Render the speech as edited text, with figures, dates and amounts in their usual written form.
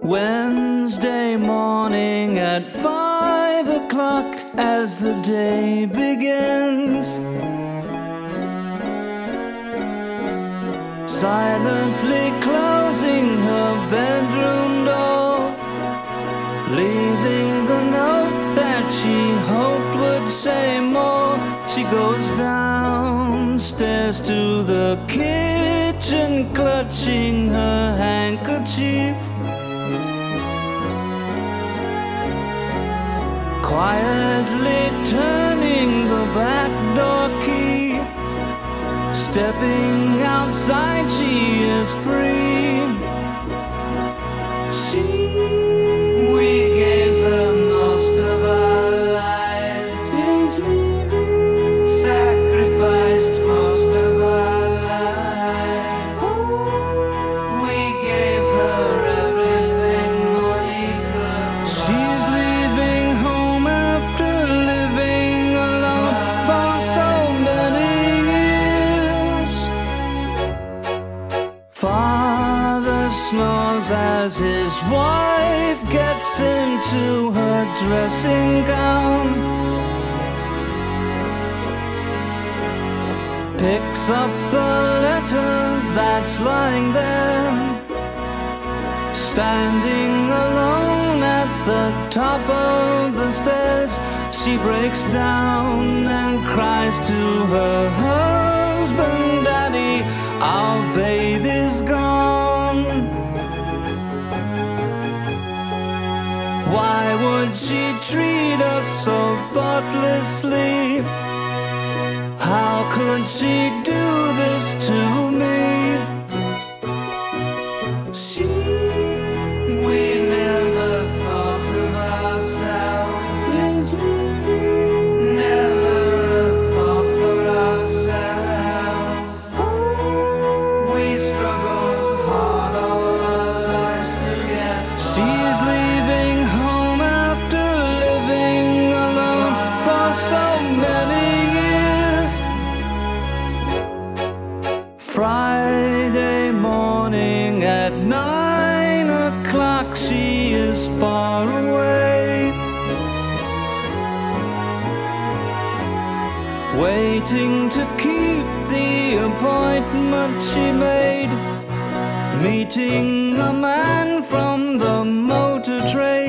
Wednesday morning at 5 o'clock as the day begins, silently closing her bedroom door, leaving the note that she hoped would say more. She goes downstairs to the kitchen, clutching her handkerchief, quietly turning the back door key. Stepping outside, she is free. We gave her most of our lives. She's leaving. Sacrificed most of our lives. We gave her everything money could buy. She's leaving home after living alone for so many years. Father snores as his wife gets into her dressing gown, picks up the letter that's lying there. Standing alone at the top of the stairs, she breaks down and cries to her husband, "Daddy, our baby's gone." Why would she treat us so thoughtlessly? How could she do this to me? We never thought of ourselves. Never a thought for ourselves. We struggled hard all our lives to get by. She's leaving home after living alone for so many years. Friday morning at 9 o'clock, she is far away, waiting to keep the appointment she made, meeting a man from the motor trade.